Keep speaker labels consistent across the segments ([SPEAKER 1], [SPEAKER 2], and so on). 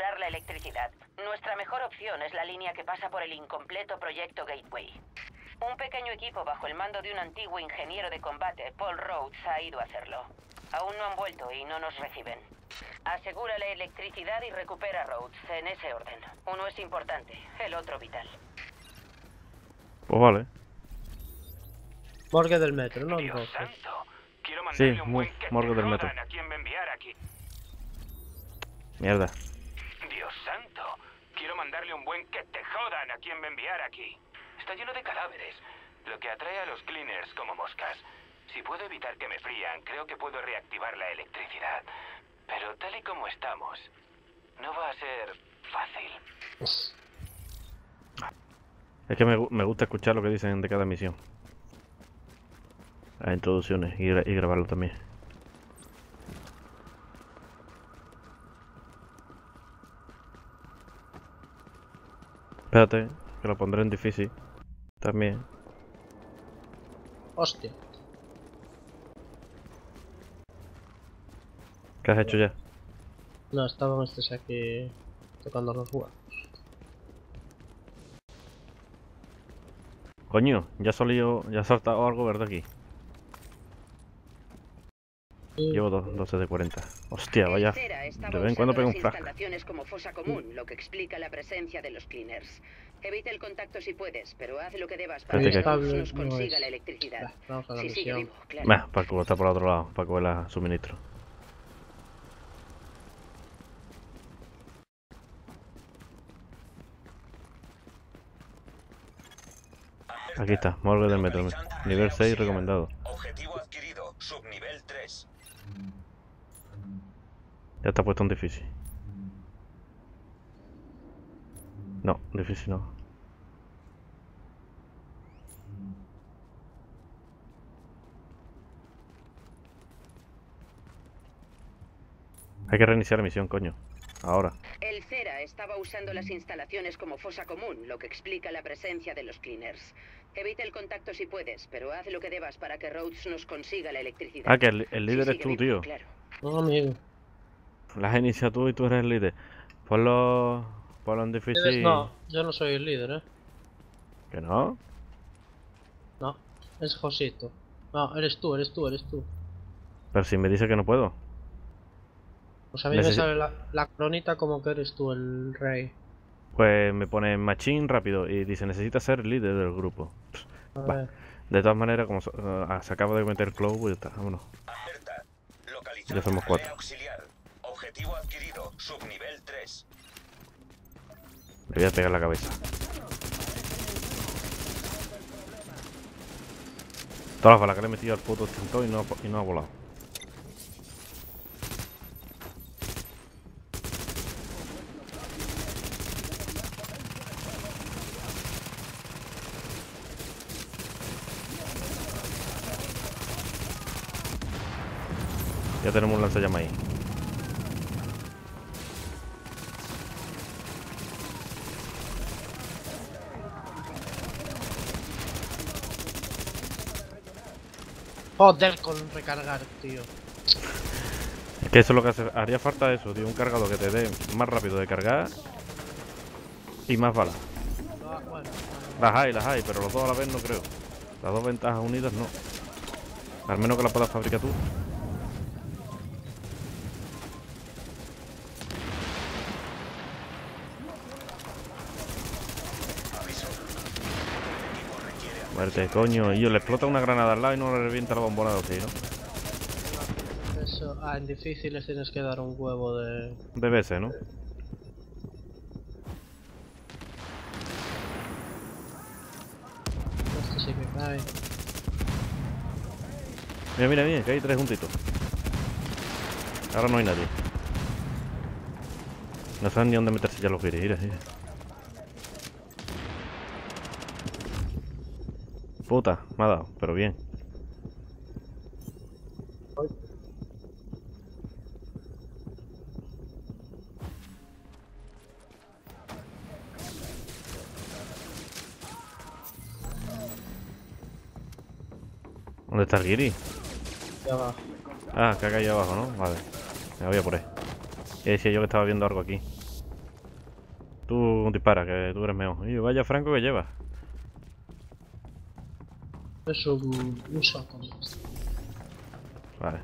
[SPEAKER 1] asegurar la electricidad. Nuestra mejor opción es la línea que pasa por el incompleto proyecto Gateway. Un pequeño equipo bajo el mando de un antiguo ingeniero de combate, Paul Rhodes, ha ido a hacerlo. Aún no han vuelto y no nos reciben. Asegura la electricidad y recupera a Rhodes, en ese orden. Uno es importante, el otro vital.
[SPEAKER 2] Pues vale.
[SPEAKER 3] Morgue del metro, ¿no?
[SPEAKER 4] Dios
[SPEAKER 3] Entonces.
[SPEAKER 4] santo. Quiero
[SPEAKER 2] Sí,
[SPEAKER 4] mandarle un buen que
[SPEAKER 2] morgue
[SPEAKER 4] te
[SPEAKER 2] del metro.
[SPEAKER 4] jodan a quien me enviara aquí.
[SPEAKER 2] Mierda.
[SPEAKER 4] Dios santo. Quiero mandarle un buen que te jodan a quien me enviara aquí. Está lleno de cadáveres, lo que atrae a los cleaners como moscas. Si puedo evitar que me frían, creo que puedo reactivar la electricidad. Pero tal y como estamos, no va a ser fácil.
[SPEAKER 2] Es que me gusta escuchar lo que dicen de cada misión. Las introducciones y grabarlo también. Espérate, que lo pondré en difícil. También.
[SPEAKER 3] Hostia.
[SPEAKER 2] ¿Qué has hecho ya?
[SPEAKER 3] No, estaban estos aquí tocando los huevos.
[SPEAKER 2] Coño, ya ha saltado algo, ¿verdad? Aquí. Llevo 12 de 40. Hostia, vaya. De vez en cuando pego un flash.
[SPEAKER 1] Instalaciones como fosa común, lo que explica la presencia de los cleaners. Evita el contacto si puedes, pero haz lo que debas para
[SPEAKER 2] Espérate
[SPEAKER 1] que
[SPEAKER 2] que-
[SPEAKER 1] Rhodes nos
[SPEAKER 3] No
[SPEAKER 1] consiga
[SPEAKER 3] es.
[SPEAKER 1] la electricidad.
[SPEAKER 3] Vamos a la
[SPEAKER 1] Si sigue
[SPEAKER 3] misión.
[SPEAKER 1] vivo, claro.
[SPEAKER 2] Bah, Paco está por el otro lado, Paco la suministro. Aquí está, morgue del metro. Nivel 6 recomendado.
[SPEAKER 5] Objetivo adquirido, subnivel 3.
[SPEAKER 2] Ya está puesto en difícil. No, difícil no. Hay que reiniciar la misión, coño. Ahora.
[SPEAKER 1] El Cera estaba usando las instalaciones como fosa común, lo que explica la presencia de los cleaners. Evita el contacto si puedes, pero haz lo que debas para que Rhodes nos consiga la electricidad.
[SPEAKER 2] Ah, que el
[SPEAKER 1] Si
[SPEAKER 2] líder es
[SPEAKER 1] sigue
[SPEAKER 2] tú,
[SPEAKER 1] vivo,
[SPEAKER 2] tío.
[SPEAKER 1] claro.
[SPEAKER 3] No, amigo.
[SPEAKER 2] Las has iniciado tú y tú eres el líder. Ponlo en difícil.
[SPEAKER 3] No, yo no soy el líder,
[SPEAKER 2] ¿Que no?
[SPEAKER 3] No, es Josito. No, eres tú.
[SPEAKER 2] Pero si me dice que no puedo.
[SPEAKER 3] Pues a mí me
[SPEAKER 2] Necesi-
[SPEAKER 3] sale la cronita como que eres tú el rey.
[SPEAKER 2] Pues me pone machín rápido y dice necesita ser líder del grupo.
[SPEAKER 3] A
[SPEAKER 2] Va.
[SPEAKER 3] ver.
[SPEAKER 2] De todas maneras, como se acaba de meter Clow, pues ya está, vámonos.
[SPEAKER 5] Alerta. Localizado
[SPEAKER 2] Ya somos
[SPEAKER 5] relé
[SPEAKER 2] 4.
[SPEAKER 5] auxiliar. Objetivo adquirido, subnivel 3.
[SPEAKER 2] Le voy a pegar la cabeza. Todas las balas que le he metido al puto extintor y no ha volado. Ya tenemos un lanzallamas ahí.
[SPEAKER 3] Joder con recargar, tío.
[SPEAKER 2] Es que eso es lo que haría falta eso, tío. Un cargador que te dé más rápido de cargar y más balas.
[SPEAKER 3] Ah, bueno.
[SPEAKER 2] Las hay, pero los dos a la vez no creo. Las dos ventajas unidas no. Al menos que las puedas fabricar tú. Muerte, coño. Y yo le explota una granada al lado y no le revienta la bombona de sí, ¿no?
[SPEAKER 3] Eso, en difíciles tienes que dar un huevo de...
[SPEAKER 2] De veces, ¿no?
[SPEAKER 3] Este sí que cae.
[SPEAKER 2] Mira, que hay 3 juntitos. Ahora no hay nadie. No saben ni dónde meterse ya los guiris, mira. Puta, me ha dado, pero bien. ¿Dónde está el guiri?
[SPEAKER 3] Ya abajo.
[SPEAKER 2] Ah, que ha caído abajo, ¿no? Vale. Me voy a por él. Ya decía yo que estaba viendo algo aquí. Tú dispara, que tú eres mejor. Y vaya Franco que lleva.
[SPEAKER 3] Es un saco.
[SPEAKER 2] Vale.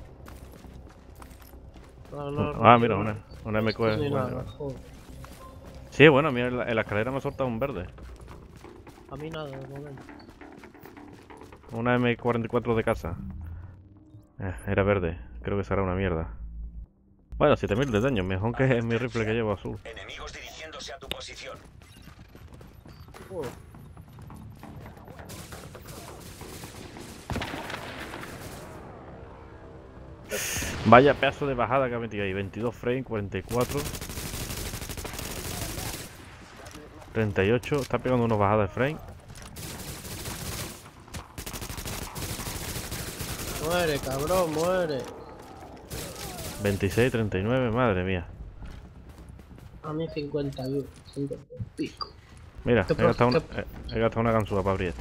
[SPEAKER 3] No,
[SPEAKER 2] Mira, una MQ.
[SPEAKER 3] ni
[SPEAKER 2] Bueno,
[SPEAKER 3] nada, joder.
[SPEAKER 2] sí, bueno, mira, en la escalera me ha soltado un verde.
[SPEAKER 3] A mí nada, de momento.
[SPEAKER 2] Una M44 de casa. Era verde. Creo que será una mierda. Bueno, 7000 de daño, mejor que mi rifle que llevo azul.
[SPEAKER 5] Enemigos dirigiéndose a tu posición.
[SPEAKER 3] Joder.
[SPEAKER 2] Vaya pedazo de bajada que ha metido ahí. 22 frames, 44. 38. Está pegando unas bajadas de frame.
[SPEAKER 3] Muere, cabrón, muere.
[SPEAKER 2] 26, 39, madre mía.
[SPEAKER 3] A mí 51, 50 y pico.
[SPEAKER 2] Mira,
[SPEAKER 3] ¿Qué
[SPEAKER 2] he gastado una ganzúa para abrir esto.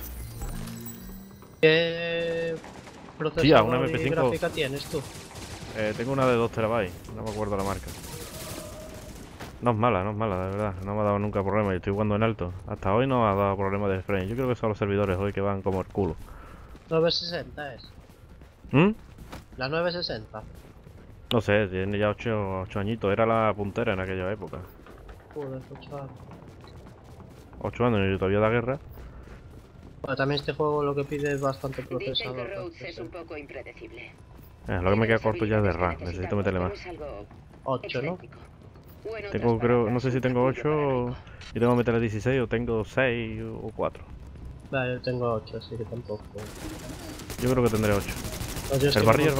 [SPEAKER 3] ¿Qué
[SPEAKER 2] Tía,
[SPEAKER 3] procesador
[SPEAKER 2] una
[SPEAKER 3] y
[SPEAKER 2] MP5.
[SPEAKER 3] gráfica tienes tú?
[SPEAKER 2] Tengo una de 2 terabytes, no me acuerdo la marca. No es mala, de verdad. No me ha dado nunca problema. Yo estoy jugando en alto. Hasta hoy no me ha dado problema de frame. Yo creo que son los servidores hoy que van como el culo.
[SPEAKER 3] 960 es.
[SPEAKER 2] ¿Mm?
[SPEAKER 3] La 960.
[SPEAKER 2] No sé, tiene ya 8 añitos. Era la puntera en aquella época.
[SPEAKER 3] Joder, 8 años.
[SPEAKER 2] 8 años y todavía da guerra.
[SPEAKER 3] Bueno, también este juego lo que pide es bastante
[SPEAKER 1] Dicen
[SPEAKER 3] procesador.
[SPEAKER 1] que Rhodes
[SPEAKER 3] entonces,
[SPEAKER 1] es un poco impredecible.
[SPEAKER 2] Lo que me queda corto ya es de RAM. Necesito meterle más.
[SPEAKER 3] 8, ¿no?
[SPEAKER 2] Tengo, creo, no sé si tengo 8 y tengo que meterle 16 o tengo 6 o 4.
[SPEAKER 3] Vale, yo tengo 8, así que tampoco.
[SPEAKER 2] Yo creo que tendré 8.
[SPEAKER 3] No, yo es
[SPEAKER 2] El
[SPEAKER 3] que
[SPEAKER 2] barril.
[SPEAKER 3] como-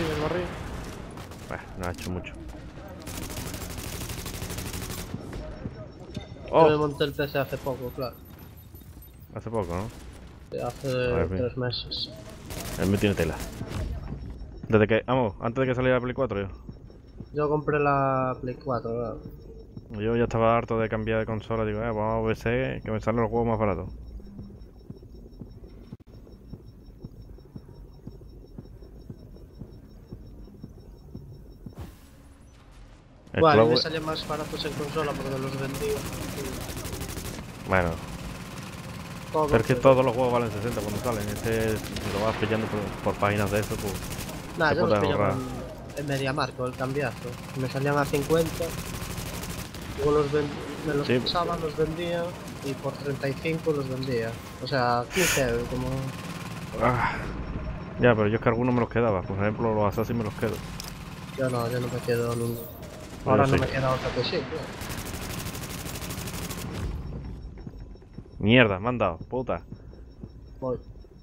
[SPEAKER 2] No ha hecho mucho.
[SPEAKER 3] Yo me
[SPEAKER 2] Oh,
[SPEAKER 3] monté el PC hace poco, claro.
[SPEAKER 2] hace poco, ¿no?
[SPEAKER 3] Hace
[SPEAKER 2] Madre mía.
[SPEAKER 3] 3 meses.
[SPEAKER 2] Él me tiene tela. Desde que, vamos, antes de que saliera la Play 4 yo.
[SPEAKER 3] Yo compré la Play 4, claro.
[SPEAKER 2] Yo ya estaba harto de cambiar de consola, digo, vamos a PC, que me salen los juegos más baratos. El
[SPEAKER 3] Bueno, a mí me
[SPEAKER 2] Cloud-
[SPEAKER 3] salían más baratos en consola porque los vendía.
[SPEAKER 2] Bueno,
[SPEAKER 3] Todo,
[SPEAKER 2] pero es que todos los juegos valen 60 cuando salen. Si lo vas pillando por páginas de eso, pues
[SPEAKER 3] Nah,
[SPEAKER 2] te
[SPEAKER 3] yo los
[SPEAKER 2] puedes
[SPEAKER 3] pillaba
[SPEAKER 2] ahorrar.
[SPEAKER 3] en MediaMarkt con el cambiazo. Me salían a 50. Luego me los
[SPEAKER 2] Sí.
[SPEAKER 3] pasaba, los vendía. Y por 35 los vendía. O sea, 15 euros como...
[SPEAKER 2] Ah, ya, pero yo es que algunos me los quedaba. Por ejemplo, los Assassin me los quedo.
[SPEAKER 3] Yo no me quedo ninguno.
[SPEAKER 2] Pues
[SPEAKER 3] Ahora
[SPEAKER 2] yo
[SPEAKER 3] no
[SPEAKER 2] sí.
[SPEAKER 3] me queda otra que sí, tío.
[SPEAKER 2] Mierda, me han dado, puta.
[SPEAKER 3] Voy.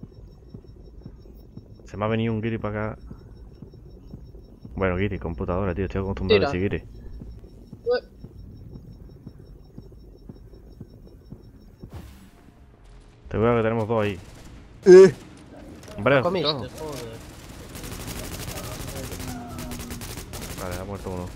[SPEAKER 2] Se me ha venido un guiri para acá. Bueno, guiri, computadora, tío. Estoy acostumbrado a decir guiri.
[SPEAKER 3] Ué.
[SPEAKER 2] Te veo que tenemos dos ahí. Hombre,
[SPEAKER 3] Comiste,
[SPEAKER 2] no.
[SPEAKER 3] joder.
[SPEAKER 2] Vale, ha muerto uno.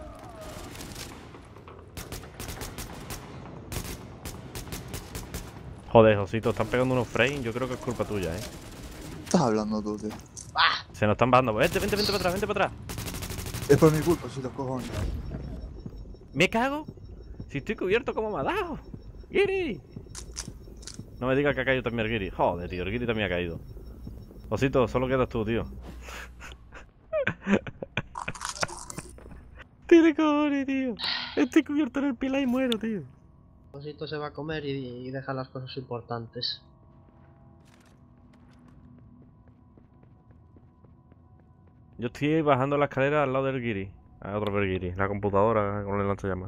[SPEAKER 2] Joder, Josito, están pegando unos frames. Yo creo que es culpa tuya,
[SPEAKER 6] ¿Qué estás hablando tú, tío?
[SPEAKER 2] Se nos están bajando. Vente para atrás, vente para atrás.
[SPEAKER 6] Es por mi culpa, si los cojones.
[SPEAKER 2] ¡Me cago! Si estoy cubierto, ¿cómo me ha dado? ¡Giri! No me digas que ha caído también el Giri. Joder, tío, el Giri también ha caído. Osito, solo quedas tú, tío. Tiene cojones, tío. Estoy cubierto en el pilar y muero, tío.
[SPEAKER 3] Cosito se va a comer y deja las cosas importantes.
[SPEAKER 2] Yo estoy bajando la escalera al lado del Giri. A otro Giri, la computadora con el lanzallamas.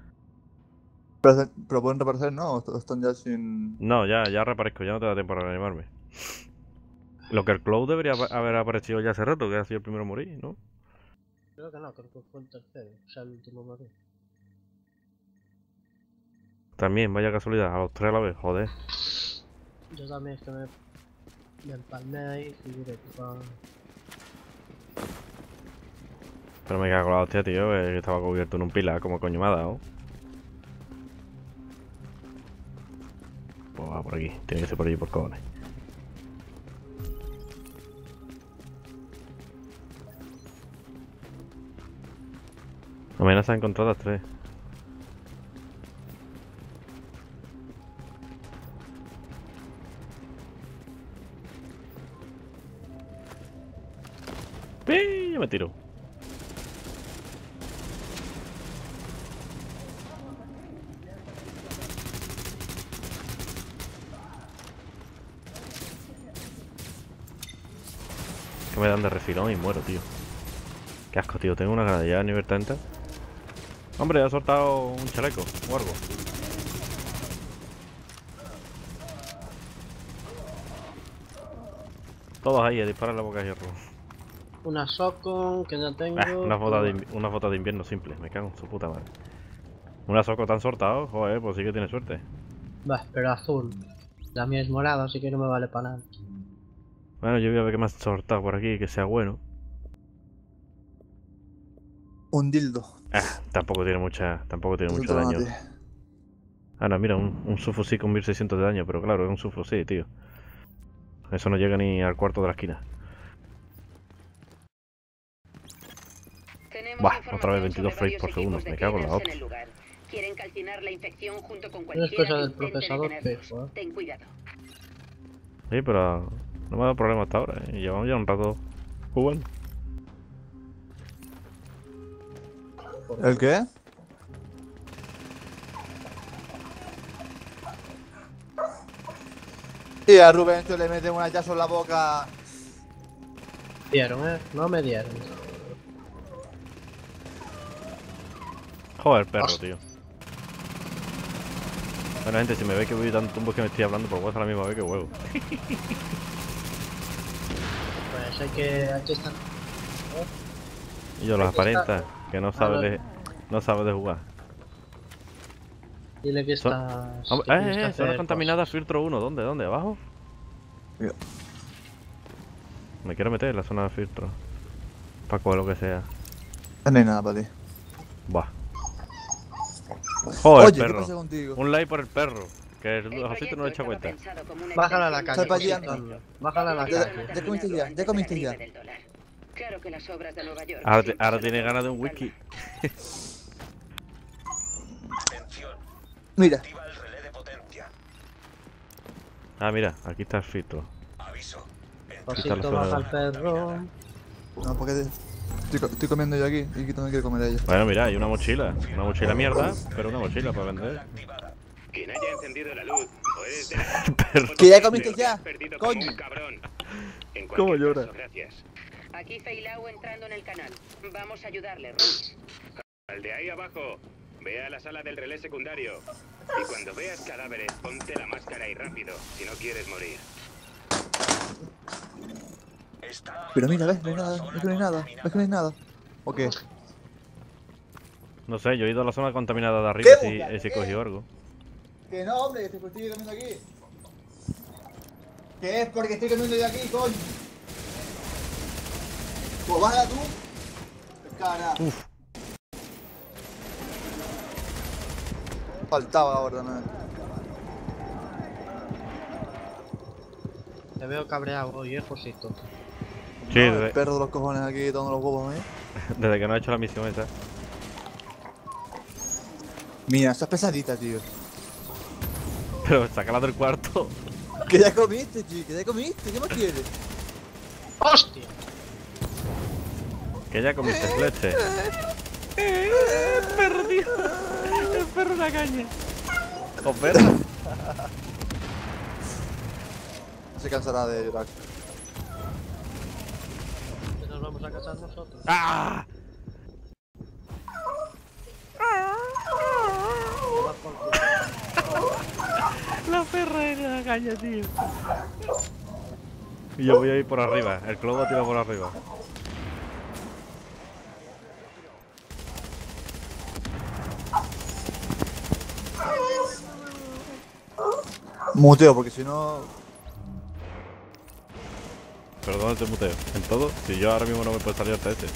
[SPEAKER 6] Pero pueden reaparecer, ¿no? O están ya sin...
[SPEAKER 2] No, ya reaparezco, ya no te da tiempo para reanimarme. Lo que el Cloud debería haber aparecido ya hace rato, que ha sido el primero a morir, ¿no?
[SPEAKER 3] Creo que no, creo que fue el tercero. O sea, el último morir.
[SPEAKER 2] También, vaya casualidad, a los tres a la vez, joder.
[SPEAKER 3] Yo también es que me empalmé ahí y directo.
[SPEAKER 2] Pero me cago en la hostia, tío, que estaba cubierto en un pilar, como coño me ha dado. Pues va por aquí, tiene que ser por allí por cojones. Amenazas encontradas 3. me tiro? Que me dan de refilón y muero, tío. Qué asco, tío. Tengo una granada ya a nivel 30. Hombre, ha soltado un chaleco o algo. Todos ahí a disparar la boca de hierro.
[SPEAKER 3] Una Socon que no tengo.
[SPEAKER 2] Una foto de invierno simple. Me cago en su puta madre. Una soco tan sortado. Joder, pues sí que tiene suerte.
[SPEAKER 3] Va, pero azul. La mía es morada, así que no me vale para nada.
[SPEAKER 2] Bueno, yo voy a ver qué más sortado por aquí, que sea bueno.
[SPEAKER 6] Un dildo.
[SPEAKER 2] Tampoco tiene mucho
[SPEAKER 6] Resulta
[SPEAKER 2] daño.
[SPEAKER 6] mate.
[SPEAKER 2] Ah, no, mira, un subfusil con 1600 de daño, pero claro, es un subfusil, tío. Eso no llega ni al cuarto de la esquina. Buah, otra vez 22 frames por segundo, me cago en la hostia.
[SPEAKER 1] Quieren calcinar la infección junto con
[SPEAKER 3] Es
[SPEAKER 1] cualquiera
[SPEAKER 3] cosa
[SPEAKER 1] que
[SPEAKER 3] del
[SPEAKER 1] intente
[SPEAKER 3] procesador
[SPEAKER 1] detenerlos.
[SPEAKER 3] fijo,
[SPEAKER 1] Ten cuidado.
[SPEAKER 2] Sí, pero no me ha dado problema hasta ahora, ¿eh? Llevamos ya un rato jugando.
[SPEAKER 6] ¿El qué? Y a Rubén tú le metes un hachazo en la boca.
[SPEAKER 3] Dieron, no me dieron.
[SPEAKER 2] Joder, perro, tío. Bueno, gente, si me ve que voy tan tumbo que me estoy hablando, pues voy a hacer la misma vez que huevo.
[SPEAKER 3] Pues hay que. Aquí están.
[SPEAKER 2] Y yo los
[SPEAKER 3] Aquí está.
[SPEAKER 2] aparenta, que no sabe de jugar.
[SPEAKER 3] Dile que
[SPEAKER 2] Son-
[SPEAKER 3] estás.
[SPEAKER 2] Hombre,
[SPEAKER 3] que tienes que
[SPEAKER 2] zona
[SPEAKER 3] hacer
[SPEAKER 2] contaminada,
[SPEAKER 3] cosas.
[SPEAKER 2] filtro 1. ¿Dónde? ¿Dónde? ¿Abajo?
[SPEAKER 6] Mira.
[SPEAKER 2] Me quiero meter en la zona de filtro. Para coger lo que sea.
[SPEAKER 6] No hay nada para ti.
[SPEAKER 2] Buah. Joder,
[SPEAKER 6] Oye, ¿qué
[SPEAKER 2] perro.
[SPEAKER 6] pasa contigo?
[SPEAKER 2] Un like por el perro. Que el
[SPEAKER 1] El
[SPEAKER 2] Josito no le echa
[SPEAKER 1] proyecto
[SPEAKER 2] cuenta.
[SPEAKER 1] estaba pensado como una
[SPEAKER 3] Bájala a la
[SPEAKER 1] extensión
[SPEAKER 3] calle.
[SPEAKER 6] Está
[SPEAKER 1] del
[SPEAKER 6] pillando.
[SPEAKER 3] Bájala a la
[SPEAKER 6] Ya-
[SPEAKER 3] calle.
[SPEAKER 6] ya comiste ya, ya comiste ya.
[SPEAKER 1] Del dólar. Claro que las obras de Nueva York
[SPEAKER 2] Ahora,
[SPEAKER 1] siempre
[SPEAKER 2] ahora
[SPEAKER 1] se
[SPEAKER 2] tiene
[SPEAKER 1] lo
[SPEAKER 2] ganas de
[SPEAKER 1] toman
[SPEAKER 2] un
[SPEAKER 1] con
[SPEAKER 2] whisky.
[SPEAKER 5] Atención.
[SPEAKER 6] Mira,
[SPEAKER 5] Activa el relé de potencia.
[SPEAKER 2] Ah, mira, aquí está el filtro.
[SPEAKER 5] Aviso.
[SPEAKER 3] Cosito
[SPEAKER 2] la
[SPEAKER 3] baja
[SPEAKER 2] zona
[SPEAKER 3] el perro.
[SPEAKER 6] no, porque estoy comiendo yo aquí y Quito no quiere comer a ella.
[SPEAKER 2] Bueno, mira, hay una mochila. Una mochila mierda, pero una mochila para vender.
[SPEAKER 5] Activada.
[SPEAKER 4] Quien haya encendido la luz o eres de la...
[SPEAKER 2] Perro.
[SPEAKER 6] Que ya comiste
[SPEAKER 4] Te has
[SPEAKER 6] ya.
[SPEAKER 4] perdido como
[SPEAKER 6] Coño.
[SPEAKER 4] un cabrón. En
[SPEAKER 2] ¿Cómo
[SPEAKER 4] cualquier
[SPEAKER 2] llora?
[SPEAKER 4] caso, gracias.
[SPEAKER 1] Aquí Feilau entrando en el canal. Vamos a ayudarle, Roach.
[SPEAKER 4] Al de ahí abajo, ve a la sala del relé secundario. Y cuando veas cadáveres, ponte la máscara y rápido, si no quieres morir.
[SPEAKER 5] Está
[SPEAKER 6] Pero mira, ves, no hay
[SPEAKER 5] la
[SPEAKER 6] nada,
[SPEAKER 5] zona
[SPEAKER 6] ves que no hay nada,
[SPEAKER 5] contaminada.
[SPEAKER 6] ves que no hay nada. ¿O qué?
[SPEAKER 2] No sé, yo he ido a la zona contaminada de arriba
[SPEAKER 6] ¿Qué
[SPEAKER 2] y
[SPEAKER 6] buscas?
[SPEAKER 2] si
[SPEAKER 6] ¿Qué?
[SPEAKER 2] cogió algo.
[SPEAKER 6] Que no, hombre, que estoy comiendo aquí. Que es porque estoy comiendo yo aquí, coño. Pues baja tú. Cara.
[SPEAKER 2] Uf.
[SPEAKER 6] Faltaba ahora, ¿no?
[SPEAKER 3] Te veo cabreado hoy, Josito.
[SPEAKER 2] Sí,
[SPEAKER 6] No, el perro de los cojones aquí dando los huevos,
[SPEAKER 2] desde que no ha hecho la misión esa.
[SPEAKER 6] Mira, esa es pesadita, tío.
[SPEAKER 2] Pero sácala del cuarto.
[SPEAKER 6] Que ya comiste, chico, que ya comiste, ¿qué más quieres?
[SPEAKER 3] ¡Hostia!
[SPEAKER 2] Que ya comiste leche. Perro, tío. El perro una caña. ¿O perro?
[SPEAKER 6] Se cansará de llorar.
[SPEAKER 3] Que nos vamos a casar nosotros.
[SPEAKER 2] ¡Ah!
[SPEAKER 3] Va por culo.
[SPEAKER 2] La perra era la caña, tío. Y yo voy a ir por arriba. El clodo tira por arriba.
[SPEAKER 6] Muteo, porque si no.
[SPEAKER 2] Pero ¿dónde te muteo? ¿En todo? Si yo ahora mismo no me puedo salir hasta este.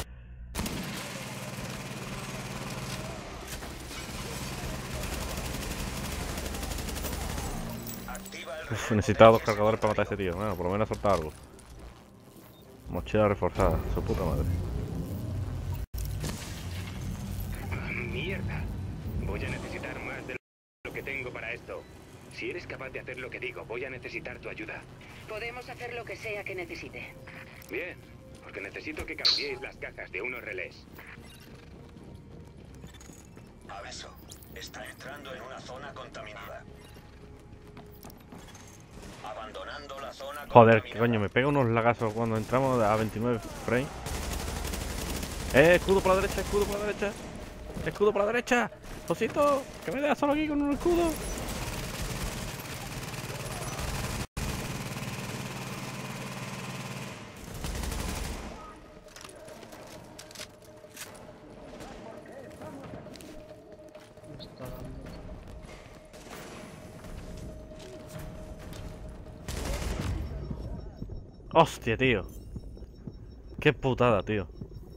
[SPEAKER 5] Activa el
[SPEAKER 2] Uf,
[SPEAKER 5] relé
[SPEAKER 2] necesitaba dos
[SPEAKER 5] potencia
[SPEAKER 2] cargadores para matar a
[SPEAKER 5] secundario.
[SPEAKER 2] ese tío. Bueno, por lo menos soltar algo. Mochila reforzada, su puta madre.
[SPEAKER 4] ¡Mierda! Voy a necesitar más de lo que tengo para esto. Si eres capaz de hacer lo que digo, voy a necesitar tu ayuda.
[SPEAKER 1] Podemos hacer lo que sea que necesite.
[SPEAKER 4] Bien, pues que necesito que cambiéis las cajas de unos relés.
[SPEAKER 5] Aviso. Está entrando en una zona contaminada. Abandonando la zona
[SPEAKER 2] Joder,
[SPEAKER 5] contaminada.
[SPEAKER 2] que coño, me pega unos lagazos cuando entramos a 29 frames. Escudo por la derecha, escudo por la derecha. Escudo por la derecha. Josito, que me dejas solo aquí con un escudo.
[SPEAKER 3] Me está dando.
[SPEAKER 2] Hostia, tío. Qué putada, tío.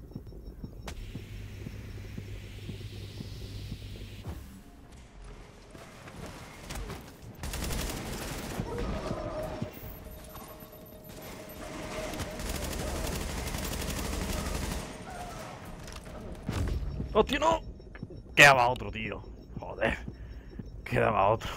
[SPEAKER 2] ¡Hostia, no! Quedaba otro, tío. Joder. Quedaba otro.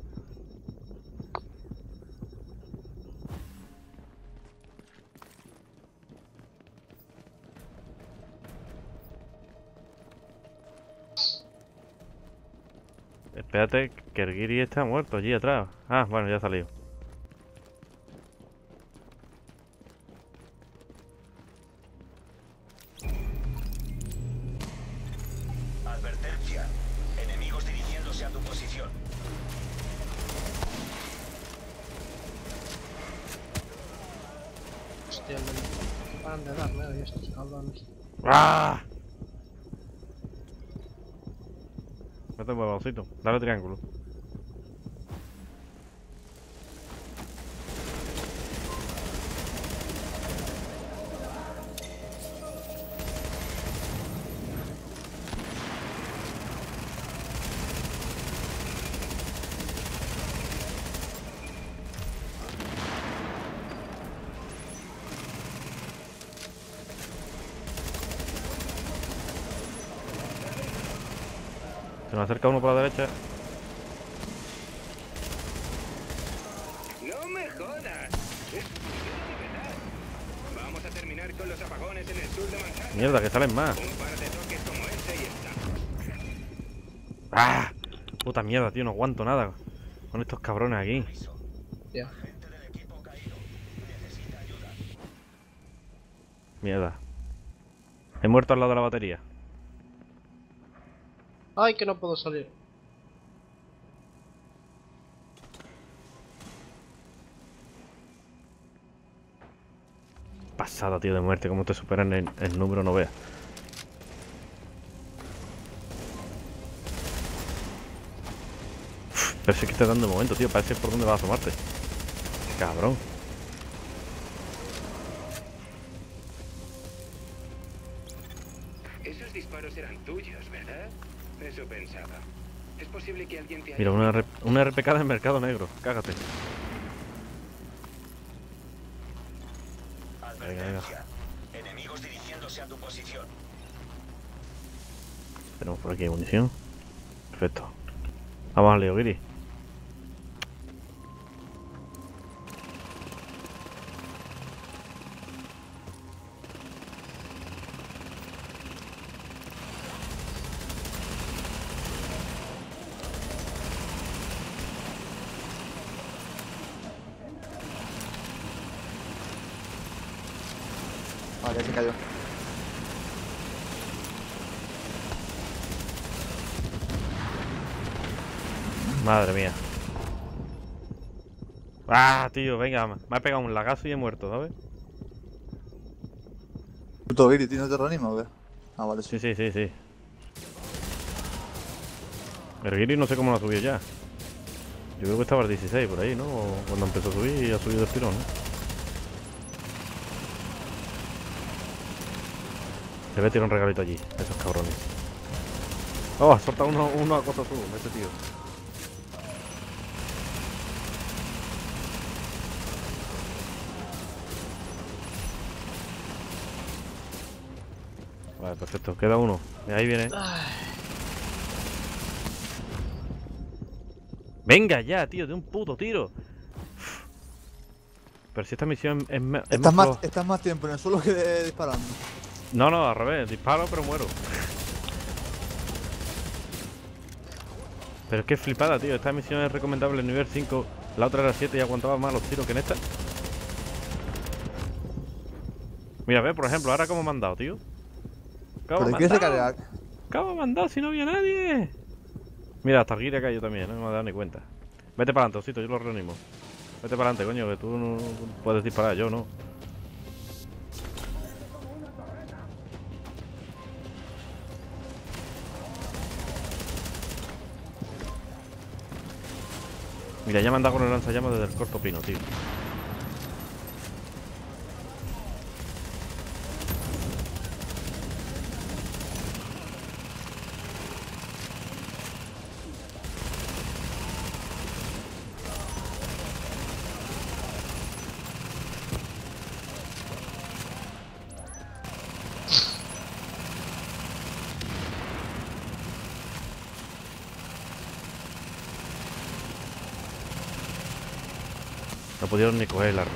[SPEAKER 2] Espérate, que el Guiri está muerto allí atrás. Ah, bueno, ya ha salido.
[SPEAKER 5] Advertencia. Enemigos dirigiéndose a tu posición.
[SPEAKER 3] Hostia, no paran de darme hoy estos cabrones.
[SPEAKER 2] ¡Ah! Vete un huevocito. Dale triángulo. Se me acerca uno por la derecha.
[SPEAKER 4] ¡No me jodas! ¡Es de verdad! Vamos a terminar con los apagones en el sur de Manhattan.
[SPEAKER 2] Mierda, que salen más.
[SPEAKER 4] Un par de toques como ese y está.
[SPEAKER 2] ¡Ah! Puta mierda, tío, no aguanto nada con estos cabrones aquí.
[SPEAKER 3] Hostia.
[SPEAKER 5] Gente del equipo caído. Necesita ayuda.
[SPEAKER 2] Mierda. He muerto al lado de la batería.
[SPEAKER 3] Ay, que no puedo salir.
[SPEAKER 2] Pasada, tío, de muerte. Cómo te superan el número, no veas. Pero sí que te dando momento, tío. Parece por dónde vas a asomarte. Cabrón.
[SPEAKER 4] Esos disparos eran tuyos, ¿verdad? Eso pensaba. Es posible que alguien te haya...
[SPEAKER 2] Mira, una RPK del mercado negro. Cágate.
[SPEAKER 5] Advertencia. Enemigos dirigiéndose a tu posición.
[SPEAKER 2] Tenemos por aquí munición. Perfecto. Vamos al lío, Guiri.
[SPEAKER 6] Vale, ya se cayó.
[SPEAKER 2] Madre mía. Ah, tío, venga. Me ha pegado un lagazo y he muerto, ¿sabes?
[SPEAKER 6] Puto Guiri, ¿tienes te reanima o qué? Ah, vale, sí.
[SPEAKER 2] Sí. El Guiri no sé cómo lo ha subido ya. Yo creo que estaba al 16 por ahí, ¿no? O cuando empezó a subir y ha subido el tirón, ¿no? Le voy a tirar un regalito allí, a esos cabrones. Oh, ha soltado uno a Costa Azul, ese tío. Vale, perfecto, queda uno. De ahí viene. Venga ya, tío, de un puto tiro. Pero si esta misión es
[SPEAKER 6] Estás
[SPEAKER 2] más
[SPEAKER 6] más, estás más tiempo en el suelo que disparando.
[SPEAKER 2] No, no, al revés. Disparo, pero muero. Pero es que es flipada, tío. Esta misión es recomendable en nivel 5. La otra era 7 y aguantaba más los tiros que en esta. Mira, ve, por ejemplo, ahora cómo me han dado, tío.
[SPEAKER 6] ¿Pero qué quieres recargar?
[SPEAKER 2] ¿Cómo me han dado si no había nadie? Mira, hasta aquí le cayó también, no me he dado ni cuenta. Vete para adelante, Osito, yo lo reanimo. Vete para adelante, coño, que tú no puedes disparar, yo no. Mira, ya me han dado con el lanzallamas desde el corto pino, tío. No pudieron ni coger el arma.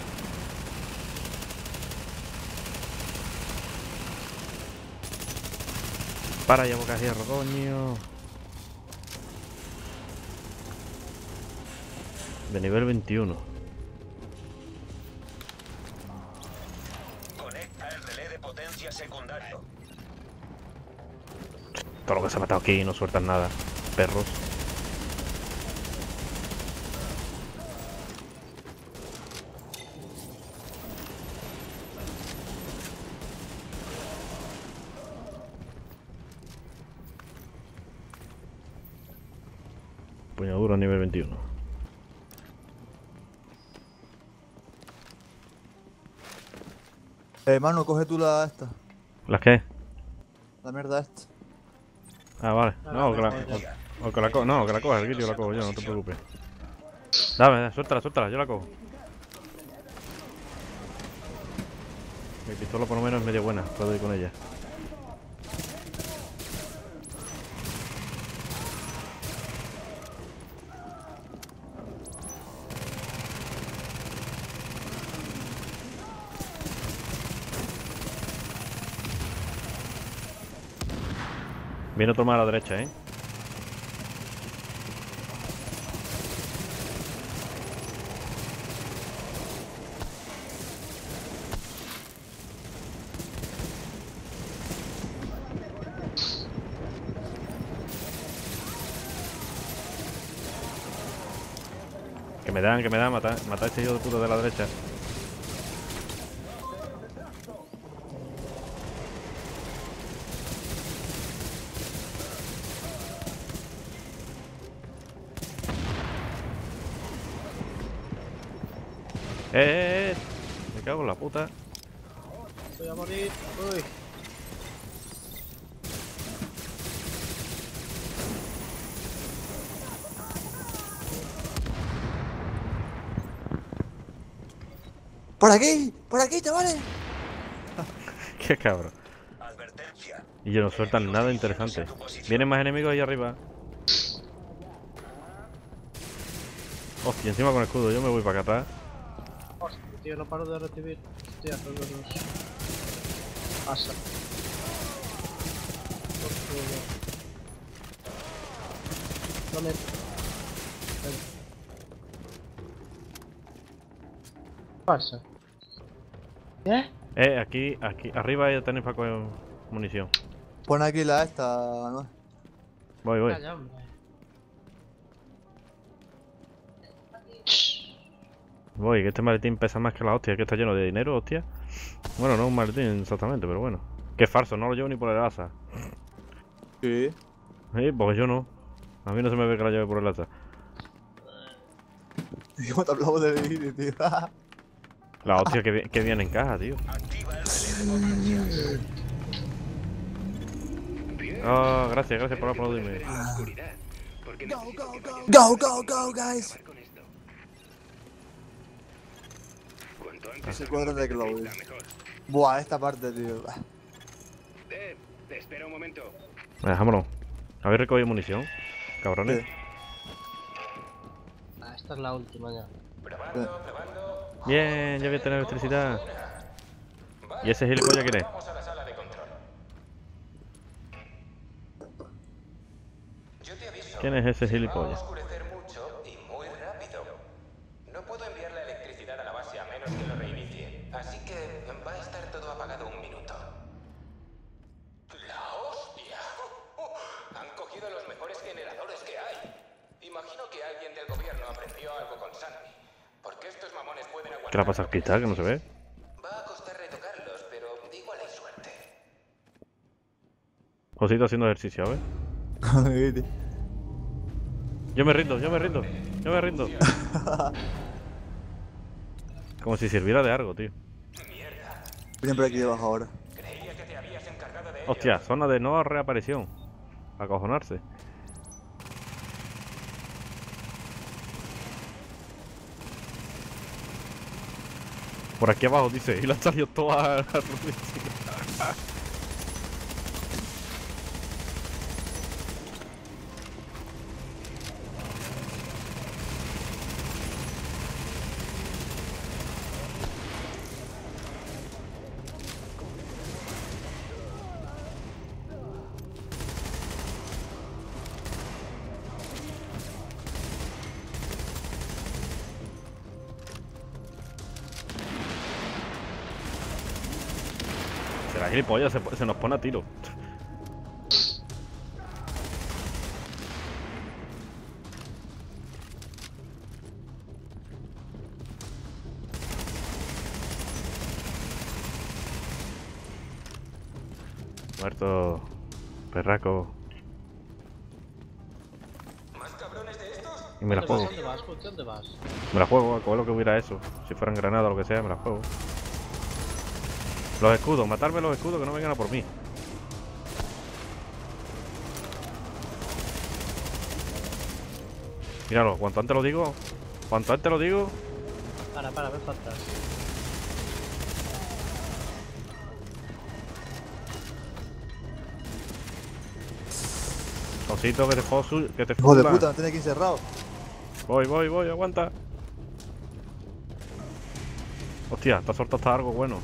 [SPEAKER 2] Para ya, boca hierro, coño. De nivel 21.
[SPEAKER 5] Conecta el relé de potencia secundario.
[SPEAKER 2] Todo lo que se ha matado aquí no sueltan nada. Perros. Puñadura nivel 21.
[SPEAKER 6] Manu, coge tú la esta.
[SPEAKER 2] ¿Las qué?
[SPEAKER 6] La mierda esta.
[SPEAKER 2] Ah, vale. No, que la coja. No, que la coja, el guillo la cojo yo, no te preocupes. Dame, suéltala, suéltala, yo la cojo. Mi pistola por lo menos es medio buena, puedo ir con ella. Viene otro más a la derecha, ¿eh? Que me dan, mata a este hijo de puta de la derecha. Me cago en la puta.
[SPEAKER 3] Voy a morir. Uy.
[SPEAKER 6] Por aquí, chavales.
[SPEAKER 2] Qué cabrón.
[SPEAKER 5] Advertencia.
[SPEAKER 2] Y ellos no sueltan nada interesante. Vienen más enemigos ahí arriba. Hostia, encima con escudo, yo me voy para acá atrás.
[SPEAKER 3] Hostia, tío, no paro de recibir. Hostia, todos los... Pasa. ¿Dónde? Pasa. ¿Eh?
[SPEAKER 2] Aquí, arriba ya tenéis para coger munición.
[SPEAKER 6] Pon aquí la esta, ¿no?
[SPEAKER 2] Voy.
[SPEAKER 3] Calla, hombre.
[SPEAKER 2] Voy, que este maletín pesa más que la hostia, que está lleno de dinero, hostia. Bueno, no un maletín exactamente, pero bueno. Que falso, no lo llevo ni por el asa.
[SPEAKER 6] Sí.
[SPEAKER 2] Porque yo no. A mí no se me ve que la lleve por el asa.
[SPEAKER 6] ¿Cómo te hablamos de vídeo, tío?
[SPEAKER 2] La hostia que viene en caja, tío.
[SPEAKER 5] Activa el relé de potencia.
[SPEAKER 2] Ah, gracias por aplaudirme.
[SPEAKER 6] Go, guys. Ese cuadro de Cloud. Buah, esta parte, tío.
[SPEAKER 4] Te espera un momento.
[SPEAKER 2] Vámonos. ¿Habéis recogido munición? Cabrones.
[SPEAKER 6] Sí.
[SPEAKER 3] Ah, esta es la última ya.
[SPEAKER 5] Probando.
[SPEAKER 2] Bien, ya voy a tener electricidad. ¿Y ese gilipollas quién es?
[SPEAKER 4] Vamos a la sala de control. Yo te aviso.
[SPEAKER 2] ¿Quién es ese
[SPEAKER 4] Se va a
[SPEAKER 2] gilipollas?
[SPEAKER 4] oscurecer mucho y muy rápido. No puedo enviar la electricidad a la base a menos que lo reinicie. Así que va a estar todo apagado un minuto. ¡La hostia! Han cogido los mejores generadores que hay. Imagino que alguien del gobierno aprendió algo con Sandy. Porque estos mamones pueden aguantar.
[SPEAKER 2] ¿Qué le pasa al cristal que no se ve?
[SPEAKER 4] Va a costar retocarlos, pero igual hay suerte.
[SPEAKER 2] Josito haciendo ejercicio, a ver. Yo me rindo, yo me rindo, yo me rindo. Como si sirviera de algo, tío.
[SPEAKER 6] Vienen por aquí debajo ahora.
[SPEAKER 4] Creía que te habías encargado de ellos.
[SPEAKER 2] Hostia, zona de no reaparición. Acojonarse. Por aquí abajo dice, y la han salido todas. Será gilipollas, se nos pone a tiro. Muerto. Perraco.
[SPEAKER 4] ¿Más cabrones de estos?
[SPEAKER 2] Y me la juego.
[SPEAKER 3] ¿Dónde vas? ¿Por dónde vas?
[SPEAKER 2] Me la juego, a coger lo que hubiera eso. Si fueran granadas o lo que sea, me la juego. Los escudos, matarme los escudos que no vengan a por mí. Míralo, cuanto antes lo digo. Cuanto antes lo digo.
[SPEAKER 3] Para, ven para atrás.
[SPEAKER 2] Osito, que te josu, que te
[SPEAKER 6] Hijo de
[SPEAKER 2] funda.
[SPEAKER 6] puta, me tiene aquí encerrado.
[SPEAKER 2] Voy, aguanta. Hostia, te ha soltado hasta algo bueno.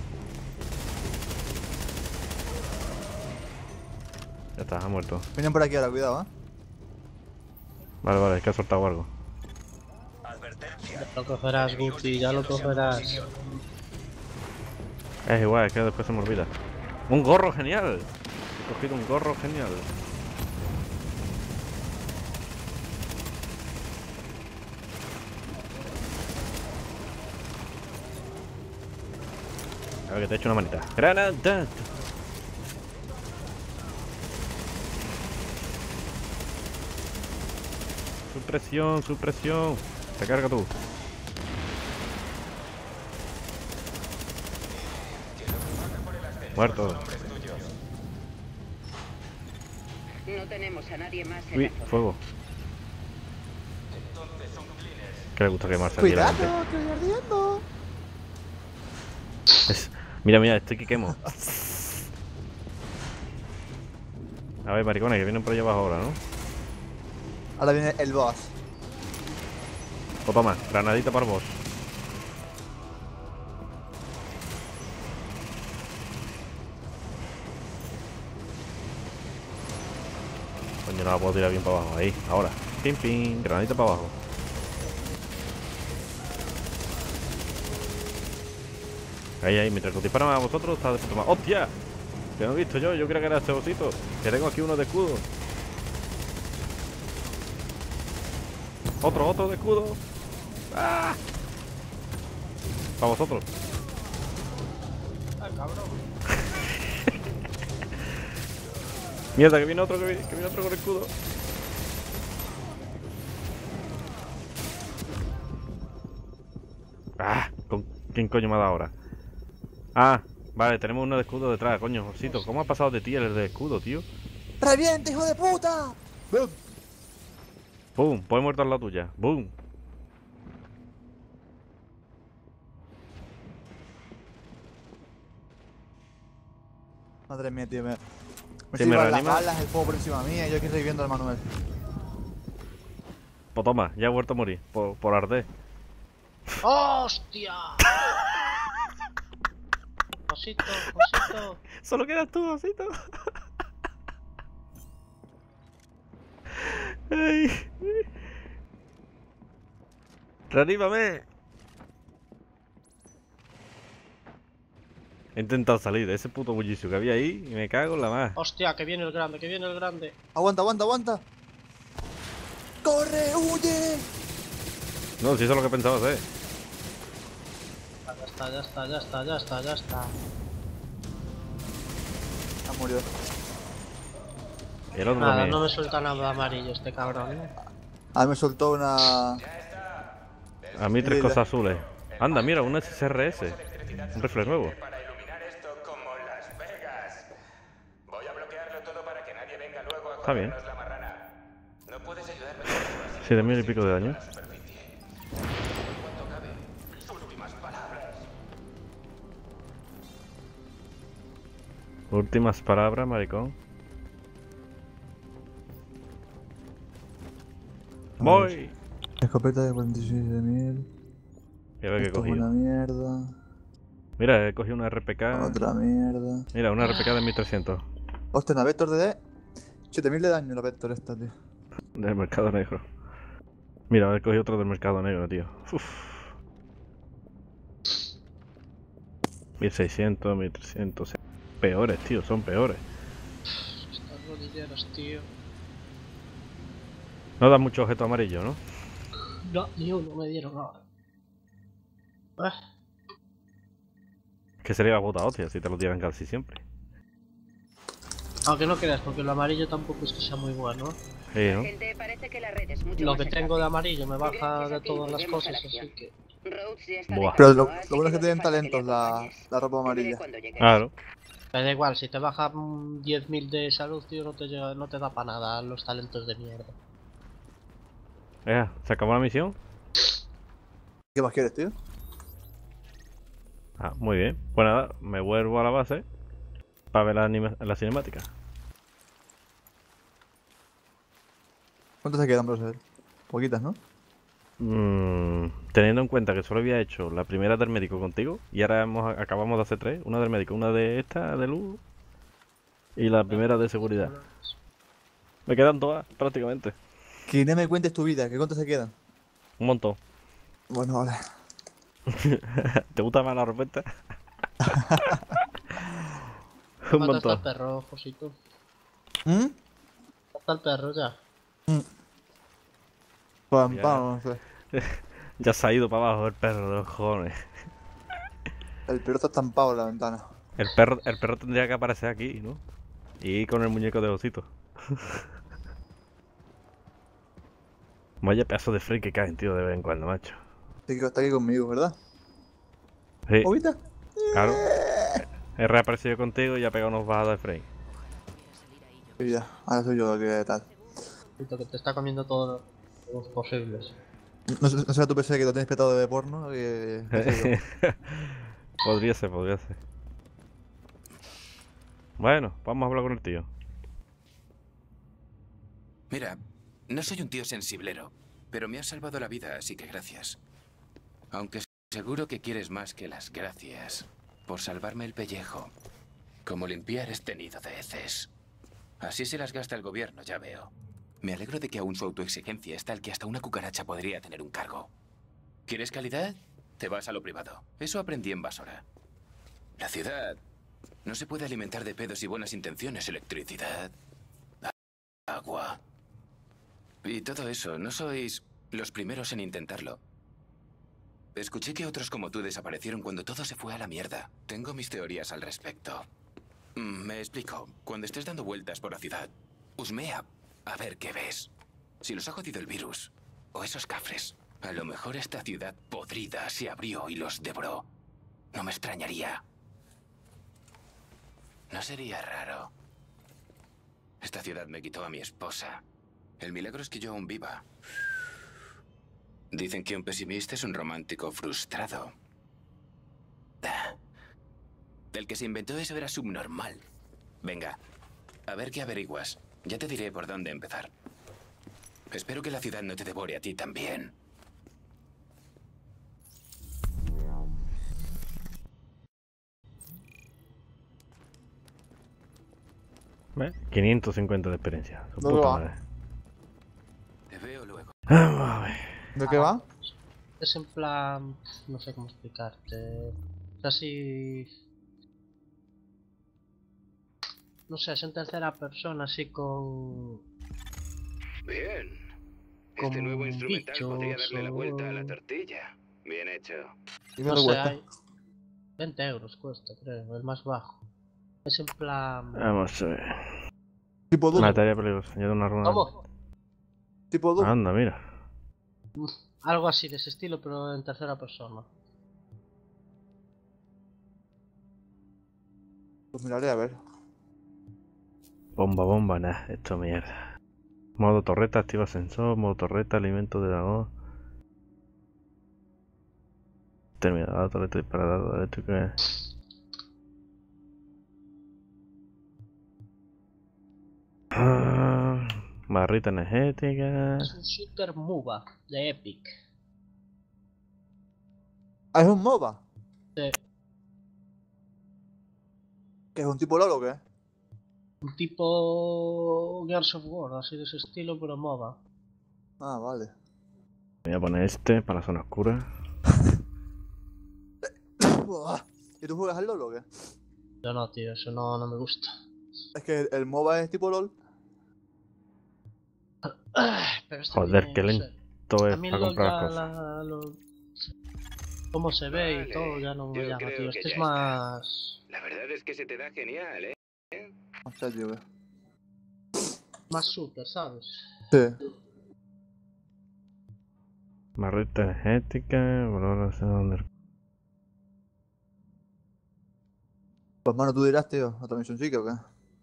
[SPEAKER 2] Ya está, ha muerto.
[SPEAKER 6] Vienen por aquí ahora, cuidado,
[SPEAKER 2] Vale, es que ha soltado algo.
[SPEAKER 5] Advertencia.
[SPEAKER 3] Ya lo cogerás, Gucci, ya lo cogerás.
[SPEAKER 2] Es igual, es que después se me olvida. ¡Un gorro genial! He cogido un gorro genial. A ver que te he hecho una manita. ¡Granada! Supresión, supresión. Te carga tú. Muerto.
[SPEAKER 1] No tenemos a nadie más en
[SPEAKER 2] Uy,
[SPEAKER 1] la zona.
[SPEAKER 2] fuego. Que le gusta quemarse aquí
[SPEAKER 6] Cuidado,
[SPEAKER 2] delante.
[SPEAKER 6] que estoy ardiendo.
[SPEAKER 2] Mira, estoy que quemo. A ver, maricones, que vienen por allá abajo ahora, ¿no?
[SPEAKER 6] Ahora viene el boss.
[SPEAKER 2] Pues toma, granadita para vos. Coño, no la puedo tirar bien para abajo. Ahí, ahora. Pim, pim, granadita para abajo. Ahí, mientras que os disparan a vosotros, está de puta madre. ¡Hostia! Que no he visto yo creía que era este osito. Que tengo aquí uno de escudo. Otro de escudo. ¡Ah! Para vosotros.
[SPEAKER 3] Ah, cabrón.
[SPEAKER 2] Mierda, que viene otro, que viene otro con escudo. Ah, ¿con quién coño me ha dado ahora? Ah, vale, tenemos uno de escudo detrás, coño, osito. ¿Cómo ha pasado de ti el de escudo, tío?
[SPEAKER 6] ¡Reviente, hijo de puta! ¡Bum!
[SPEAKER 2] ¡Pum! Pues he muerto al lado tuya. ¡Bum!
[SPEAKER 6] Madre mía, tío, me
[SPEAKER 2] Si me
[SPEAKER 6] sirvan las
[SPEAKER 2] reanima-
[SPEAKER 6] balas, el fuego por encima mía y yo aquí reviviendo al Manuel.
[SPEAKER 2] Pues toma, ya he vuelto a morir. Por arder.
[SPEAKER 3] ¡Hostia! Osito, osito.
[SPEAKER 2] Solo quedas tú, osito. Ay. ¡Reanímame! He intentado salir de ese puto bullicio que había ahí y me cago en la más.
[SPEAKER 3] Hostia, que viene el grande, que viene el grande.
[SPEAKER 6] Aguanta, aguanta, aguanta. ¡Corre, huye!
[SPEAKER 2] No, si eso es lo que pensaba hacer.
[SPEAKER 3] Ya está, ya está, ya está, ya está, ya está.
[SPEAKER 6] Ha murido.
[SPEAKER 2] Y el otro
[SPEAKER 3] Nada,
[SPEAKER 2] también.
[SPEAKER 3] no me suelta nada amarillo este cabrón, ¿eh?
[SPEAKER 6] A mí me soltó una...
[SPEAKER 2] A mí tres
[SPEAKER 6] Mira.
[SPEAKER 2] cosas azules. Anda, mira, un SRS. Un rifle nuevo.
[SPEAKER 4] Para iluminar esto como Las Vegas. Voy a bloquearlo todo para que nadie venga luego a
[SPEAKER 2] Está bien.
[SPEAKER 4] jodernos la marrana. No puedes ayudarme con eso, así
[SPEAKER 2] 7000 y pico de daño.
[SPEAKER 4] cuanto cabe. Últimas palabras.
[SPEAKER 2] Últimas palabras, maricón. Voy.
[SPEAKER 6] Escopeta de 47.000.
[SPEAKER 2] Y a ver qué he
[SPEAKER 6] Esto es
[SPEAKER 2] cogido.
[SPEAKER 6] una mierda.
[SPEAKER 2] Mira, he cogido una RPK.
[SPEAKER 6] Otra mierda.
[SPEAKER 2] Mira, una RPK de 1300.
[SPEAKER 6] Hostia, una Vector de 7.000 de daño la Vector esta, tío.
[SPEAKER 2] Del mercado negro. Mira, he cogido otro del mercado negro, tío. Uf. 1600, 1300. Peores, tío, son peores.
[SPEAKER 3] Estas rodilleras, tío.
[SPEAKER 2] No da mucho objeto amarillo, ¿no?
[SPEAKER 3] No, ni uno me dieron ahora.
[SPEAKER 2] Que sería la puta hostia si te lo dieran casi siempre.
[SPEAKER 3] Aunque no creas, porque lo amarillo tampoco es que sea muy bueno.
[SPEAKER 2] Sí, ¿no?
[SPEAKER 1] Gente, parece que la red es mucho
[SPEAKER 3] Lo
[SPEAKER 1] más
[SPEAKER 3] que tengo de
[SPEAKER 1] estable.
[SPEAKER 3] amarillo me baja
[SPEAKER 1] Gracias a
[SPEAKER 3] de
[SPEAKER 1] ti,
[SPEAKER 3] todas las
[SPEAKER 1] volvemos a
[SPEAKER 3] cosas,
[SPEAKER 1] la acción.
[SPEAKER 3] así que...
[SPEAKER 1] Rhodes ya está
[SPEAKER 2] Buah.
[SPEAKER 1] de
[SPEAKER 6] Pero
[SPEAKER 1] camino,
[SPEAKER 6] lo
[SPEAKER 1] así
[SPEAKER 6] bueno es que
[SPEAKER 1] no
[SPEAKER 6] tienen
[SPEAKER 1] hace falta
[SPEAKER 6] talentos
[SPEAKER 1] le acompañes.
[SPEAKER 6] la ropa
[SPEAKER 1] Te diré
[SPEAKER 6] amarilla.
[SPEAKER 1] cuando llegues.
[SPEAKER 2] Claro.
[SPEAKER 3] Me da igual, si te baja 10.000 de salud, tío, no te llega, no te da para nada los talentos de mierda.
[SPEAKER 2] ¿Se acabó la misión?
[SPEAKER 6] ¿Qué más quieres, tío?
[SPEAKER 2] Ah, muy bien. Pues nada, me vuelvo a la base para ver la cinemática.
[SPEAKER 6] ¿Cuántos se quedan, brother? Poquitas, ¿no?
[SPEAKER 2] Teniendo en cuenta que solo había hecho la primera del médico contigo y ahora acabamos de hacer tres. Una del médico, una de esta, de luz y la primera de seguridad. Me quedan todas, prácticamente.
[SPEAKER 6] Que no me cuentes tu vida, que cuántos se quedan.
[SPEAKER 2] Un montón.
[SPEAKER 6] Bueno, vale.
[SPEAKER 2] ¿Te gusta más la respuesta? Un
[SPEAKER 3] ¿Cuánto está el
[SPEAKER 2] montón.
[SPEAKER 3] perro, Josito?
[SPEAKER 6] ¿Mm?
[SPEAKER 3] ¿Está el perro ya?
[SPEAKER 6] Pam,
[SPEAKER 2] Ya.
[SPEAKER 6] pam, no sé.
[SPEAKER 2] Ya se ha ido para abajo el perro de los cojones.
[SPEAKER 6] El perro está estampado en la ventana.
[SPEAKER 2] El perro tendría que aparecer aquí, ¿no? Y con el muñeco de osito. Vaya pedazo de freak que caen, tío, de vez en cuando, macho.
[SPEAKER 6] Está aquí conmigo, ¿verdad?
[SPEAKER 2] Sí,
[SPEAKER 6] ¿Ovita?
[SPEAKER 2] claro. He reaparecido contigo y ha pegado unos bajadas de frame.
[SPEAKER 6] Y ya, ahora soy yo el que tal.
[SPEAKER 3] Josito, que te está comiendo todos los posibles.
[SPEAKER 6] No será tu PC que lo tienes petado de porno, que... qué sé yo.
[SPEAKER 2] Podría ser, podría ser. Bueno, vamos a hablar con el tío.
[SPEAKER 4] Mira, no soy un tío sensiblero, pero me has salvado la vida, así que gracias. Aunque seguro que quieres más que las gracias por salvarme el pellejo. Como limpiar este nido de heces. Así se las gasta el gobierno, ya veo. Me alegro de que aún su autoexigencia es tal que hasta una cucaracha podría tener un cargo. ¿Quieres calidad? Te vas a lo privado. Eso aprendí en Basora. La ciudad no se puede alimentar de pedos y buenas intenciones, electricidad, agua. Y todo eso, no sois los primeros en intentarlo. Escuché que otros como tú desaparecieron cuando todo se fue a la mierda. Tengo mis teorías al respecto. Me explico. Cuando estés dando vueltas por la ciudad, husmea a ver qué ves. Si los ha jodido el virus, o esos cafres, a lo mejor esta ciudad podrida se abrió y los devoró. No me extrañaría. No sería raro. Esta ciudad me quitó a mi esposa. El milagro es que yo aún viva. Dicen que un pesimista es un romántico frustrado. El que se inventó eso era subnormal. Venga, a ver qué averiguas. Ya te diré por dónde empezar. Espero que la ciudad no te devore a ti también.
[SPEAKER 2] 550 de experiencia. Su
[SPEAKER 6] ¿Dónde
[SPEAKER 2] puta
[SPEAKER 6] va?
[SPEAKER 2] madre.
[SPEAKER 4] Te veo luego.
[SPEAKER 2] Vamos a ver.
[SPEAKER 6] ¿De qué va?
[SPEAKER 3] Es en plan... no sé cómo explicarte. Casi... no sé, es en tercera persona, así con...
[SPEAKER 4] Bien.
[SPEAKER 3] Con
[SPEAKER 4] Este nuevo instrumental podría
[SPEAKER 3] bichos
[SPEAKER 4] darle la vuelta a la
[SPEAKER 3] o-
[SPEAKER 4] tortilla. Bien hecho.
[SPEAKER 6] ¿Y me
[SPEAKER 3] No
[SPEAKER 6] lo
[SPEAKER 3] sé,
[SPEAKER 6] cuesta?
[SPEAKER 3] hay... 20 euros cuesta, creo, el más bajo. Es en plan...
[SPEAKER 2] Vamos a ver.
[SPEAKER 6] Tipo Doom.
[SPEAKER 2] Materia peligrosa. Añade una runa.
[SPEAKER 3] ¿Cómo?
[SPEAKER 6] Tipo Doom.
[SPEAKER 2] Anda, mira.
[SPEAKER 3] Algo así de ese estilo, pero en tercera persona.
[SPEAKER 6] Pues miraré a ver.
[SPEAKER 2] Bomba, nah. Esto mierda. Modo torreta, activa sensor. Modo torreta, alimento de dragón. Terminado, torreta disparador eléctrico. Barrita energética.
[SPEAKER 3] Es un shooter MOBA de Epic.
[SPEAKER 6] Ah, es un MOBA.
[SPEAKER 3] De
[SPEAKER 6] ¿Que es un tipo LOL o qué?
[SPEAKER 3] un tipo Gears of War, así de ese estilo, pero MOBA.
[SPEAKER 6] Ah, vale.
[SPEAKER 2] Voy a poner este para la zona oscura.
[SPEAKER 6] Buah. ¿Y tú juegas al LOL o qué?
[SPEAKER 3] Yo no, tío, eso no me gusta.
[SPEAKER 6] Es que el MOBA es tipo LOL.
[SPEAKER 3] Pero este
[SPEAKER 2] Joder,
[SPEAKER 3] tiene,
[SPEAKER 2] qué
[SPEAKER 3] no sé.
[SPEAKER 2] lento es
[SPEAKER 3] A mí
[SPEAKER 2] para
[SPEAKER 3] LOL
[SPEAKER 2] comprar
[SPEAKER 3] ya
[SPEAKER 2] cosas.
[SPEAKER 3] cómo se ve y
[SPEAKER 4] Vale,
[SPEAKER 3] todo ya no me
[SPEAKER 4] yo
[SPEAKER 3] llama,
[SPEAKER 4] creo
[SPEAKER 3] tío.
[SPEAKER 4] que
[SPEAKER 3] Este
[SPEAKER 4] ya
[SPEAKER 3] es más...
[SPEAKER 4] La verdad es que se te da genial, ¿eh?
[SPEAKER 6] O sea, tío,
[SPEAKER 3] más shooter, ¿sabes?
[SPEAKER 6] Sí.
[SPEAKER 2] Barrita energética. No sé dónde.
[SPEAKER 6] Pues mano, tú dirás, tío. ¿Otra misión sí que o qué?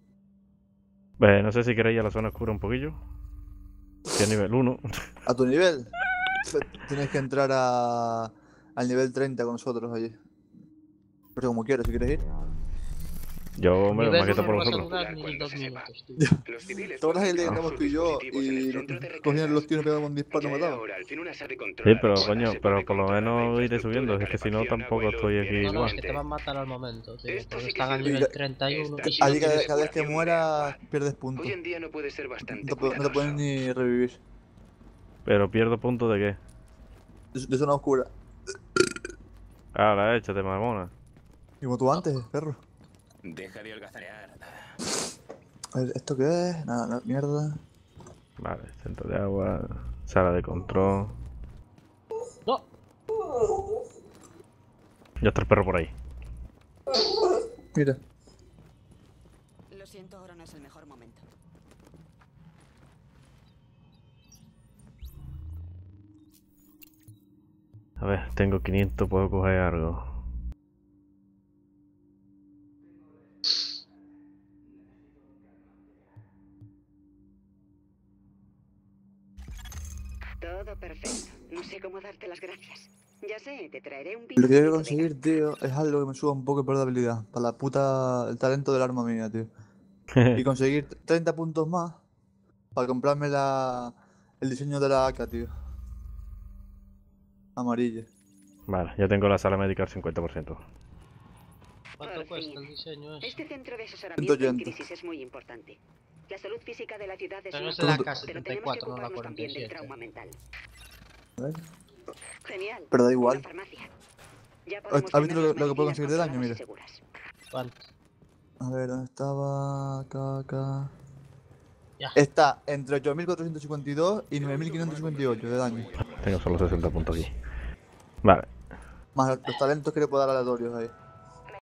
[SPEAKER 2] No sé si queréis ir a la zona oscura un poquillo. Si es nivel 1.
[SPEAKER 6] ¿A tu nivel? Tienes que entrar al nivel 30 con nosotros allí. Pero como quieras, si quieres ir.
[SPEAKER 2] Yo me lo
[SPEAKER 3] Nivel
[SPEAKER 2] maqueto
[SPEAKER 3] uno
[SPEAKER 2] por
[SPEAKER 3] no vas a
[SPEAKER 2] vosotros.
[SPEAKER 3] durar ni
[SPEAKER 4] Cuando
[SPEAKER 3] 2
[SPEAKER 4] se sepa.
[SPEAKER 3] minutos, tío.
[SPEAKER 4] Los civiles
[SPEAKER 6] ¿Te acuerdas el día que
[SPEAKER 4] pueden
[SPEAKER 6] entramos
[SPEAKER 4] sus
[SPEAKER 6] tú y yo
[SPEAKER 4] dispositivos en el
[SPEAKER 6] y
[SPEAKER 4] centro de
[SPEAKER 6] cogían
[SPEAKER 4] recargas?
[SPEAKER 6] los tíos y pegaban un disparo y
[SPEAKER 4] Ya
[SPEAKER 6] nos mataban?
[SPEAKER 4] ahora, al fin una SAD
[SPEAKER 2] Sí,
[SPEAKER 4] controlada
[SPEAKER 2] pero
[SPEAKER 4] con
[SPEAKER 2] coño,
[SPEAKER 4] base
[SPEAKER 2] pero
[SPEAKER 4] puede
[SPEAKER 2] por lo
[SPEAKER 4] controlar la
[SPEAKER 2] menos iré
[SPEAKER 4] infraestructura,
[SPEAKER 2] subiendo. Es que si no
[SPEAKER 4] calefacción,
[SPEAKER 2] tampoco
[SPEAKER 4] agua y luz
[SPEAKER 2] estoy aquí
[SPEAKER 4] diariamente.
[SPEAKER 3] No, es
[SPEAKER 2] igual.
[SPEAKER 3] que te van a matar al momento, tío.
[SPEAKER 4] Esto
[SPEAKER 3] Porque
[SPEAKER 4] sí que
[SPEAKER 3] están al
[SPEAKER 4] sirve.
[SPEAKER 3] nivel 31
[SPEAKER 4] Esta
[SPEAKER 3] y si no
[SPEAKER 6] Allí
[SPEAKER 3] tienes...
[SPEAKER 6] cada vez que
[SPEAKER 4] depuración de
[SPEAKER 6] mueras
[SPEAKER 4] agua.
[SPEAKER 6] pierdes puntos.
[SPEAKER 4] Hoy en día no puede ser bastante
[SPEAKER 6] No te pueden
[SPEAKER 4] cuidadoso.
[SPEAKER 6] ni revivir.
[SPEAKER 2] Pero pierdo puntos de qué.
[SPEAKER 6] De zona oscura.
[SPEAKER 2] Ah, la he hecho, te mamona.
[SPEAKER 6] Y como tú antes, perro.
[SPEAKER 4] Deja de holgazanear.
[SPEAKER 6] A ver, ¿esto qué es? Nada, mierda.
[SPEAKER 2] Vale, centro de agua. Sala de control.
[SPEAKER 3] ¡No!
[SPEAKER 2] Ya está el perro por ahí.
[SPEAKER 6] Mira.
[SPEAKER 1] Lo siento, ahora no es el mejor momento.
[SPEAKER 2] A ver, tengo 500, puedo coger algo.
[SPEAKER 7] Todo perfecto. No sé cómo darte las gracias. Ya sé, te traeré un
[SPEAKER 6] Lo que quiero
[SPEAKER 7] bizcochito
[SPEAKER 6] conseguir, tío, es algo que me suba un poco de habilidad. Para la puta... el talento del arma mía, tío. Y conseguir 30 puntos más para comprarme el diseño de la AK, tío. Amarilla.
[SPEAKER 2] Vale, ya tengo la sala médica al 50%.
[SPEAKER 3] ¿Cuánto
[SPEAKER 7] Por
[SPEAKER 3] cuesta
[SPEAKER 7] fin.
[SPEAKER 3] el diseño ese?
[SPEAKER 7] Este centro de asesoramiento en
[SPEAKER 6] 180.
[SPEAKER 7] crisis es muy importante. La salud física de la ciudad es
[SPEAKER 3] Pero
[SPEAKER 7] una
[SPEAKER 3] es la
[SPEAKER 7] cosa, pero tenemos que
[SPEAKER 3] K74, no la
[SPEAKER 7] ocuparnos también del
[SPEAKER 3] 47.
[SPEAKER 7] trauma mental.
[SPEAKER 6] A ver.
[SPEAKER 7] Genial.
[SPEAKER 6] Pero da igual.
[SPEAKER 7] Una farmacia. Ya
[SPEAKER 6] ¿Has
[SPEAKER 7] podemos
[SPEAKER 6] visto
[SPEAKER 7] tener
[SPEAKER 6] lo
[SPEAKER 7] las
[SPEAKER 6] que puedo
[SPEAKER 7] medicinas
[SPEAKER 6] conseguir de daño?
[SPEAKER 7] controladas y
[SPEAKER 6] Mira.
[SPEAKER 7] seguras.
[SPEAKER 3] ¿Cuánto?
[SPEAKER 6] A ver, ¿dónde estaba? Acá.
[SPEAKER 3] Ya.
[SPEAKER 6] Está entre 8452 y 9558 de daño.
[SPEAKER 2] Tengo solo 60 puntos aquí. Vale.
[SPEAKER 6] Más los talentos que le puedo dar aleatorios ahí.